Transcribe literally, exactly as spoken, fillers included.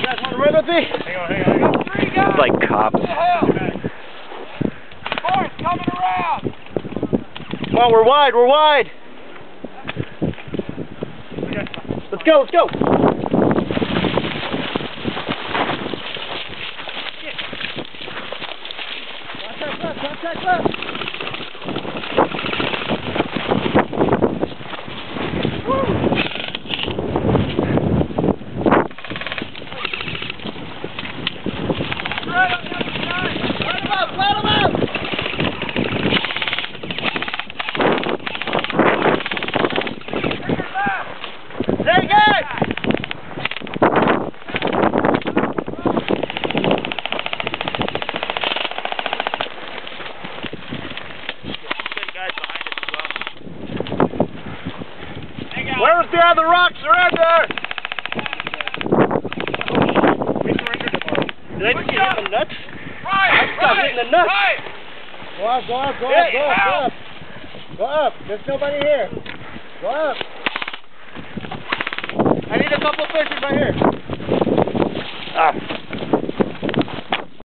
guys want to run with me? Hang on, hang on, hang on. Three guys! It's like cops. What the hell? Boys, coming around! Come on, we're wide, we're wide. Let's go, let's go. Contact left, contact left. Right on the other side! Let him up, let him up. Take it! Where's the other rock? Surrender! We surrender tomorrow. Did I just get hit in the nuts? Right! I just got hit in the nuts. Right! Go up, go up, go up, Hey, go up, go out. up. Go up. There's nobody here. Go up. I need a couple fishes right here.